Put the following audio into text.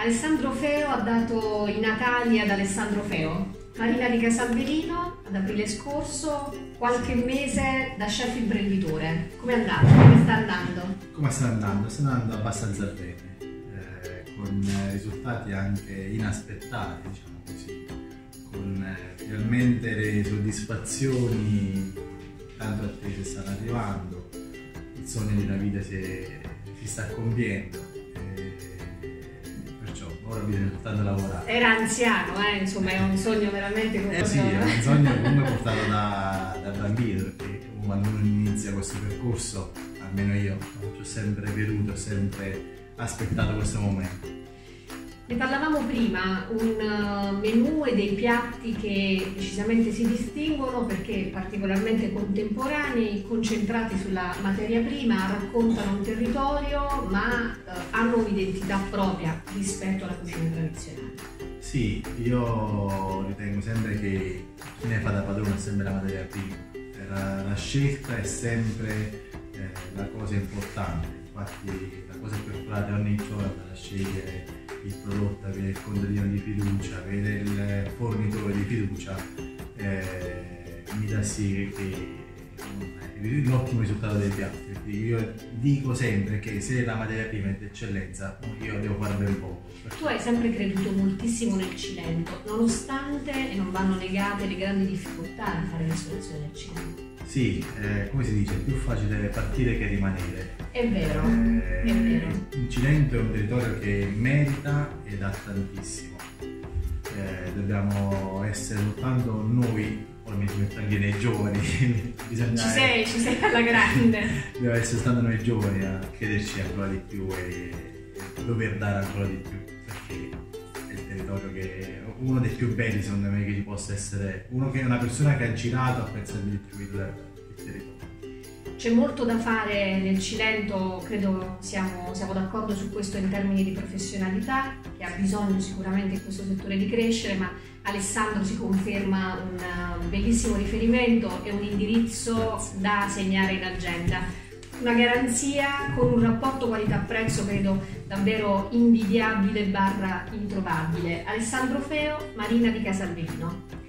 Alessandro Feo ha dato i natali ad Alessandro Feo. Marina di Casalverino ad aprile scorso, qualche mese da chef imprenditore. Come è andato? Come sta andando? Come sta andando? Sta andando abbastanza bene, con risultati anche inaspettati, diciamo così, con finalmente le soddisfazioni tanto attese stanno arrivando, il sogno di una vita si sta compiendo. Ora bisogna soltanto lavorare. Era anziano, insomma, è un sogno veramente sì, è un sogno comunque portato da bambino, perché quando uno inizia questo percorso, almeno io ci ho sempre creduto, ho sempre aspettato questo momento. Ne parlavamo prima, un menù e dei piatti che decisamente si distinguono perché particolarmente contemporanei, concentrati sulla materia prima, raccontano un territorio ma hanno un'identità propria rispetto alla cucina tradizionale. Sì, io ritengo sempre che chi ne fa da padrone è sempre la materia prima, la scelta è sempre la cosa importante, infatti la cosa più accurata ogni giorno è scegliere il prodotto, avere il contadino di fiducia, avere il fornitore di fiducia, mi dà sì che un ottimo risultato dei piatti. Io dico sempre che se la materia prima è d'eccellenza io devo fare ben poco. Tu hai sempre creduto moltissimo nel Cilento, nonostante, e non vanno negate, le grandi difficoltà di fare ristorazione del Cilento. Sì, come si dice, è più facile partire che rimanere. È vero, è vero. Il Cilento è un territorio che merita e dà tantissimo. Dobbiamo essere soltanto noi, poi mi metto anche nei giovani, bisogna ci sei alla grande. Dobbiamo essere soltanto noi giovani a chiederci ancora di più e dover dare ancora di più, perché è il territorio che è uno dei più belli secondo me che ci possa essere, una persona che ha girato apprezza di più il territorio. C'è molto da fare nel Cilento, credo siamo d'accordo su questo in termini di professionalità, che ha bisogno sicuramente in questo settore di crescere, ma Alessandro si conferma un bellissimo riferimento e un indirizzo da segnare in agenda. Una garanzia con un rapporto qualità-prezzo credo davvero invidiabile / introvabile. Alessandro Feo, Marina di Casalverino.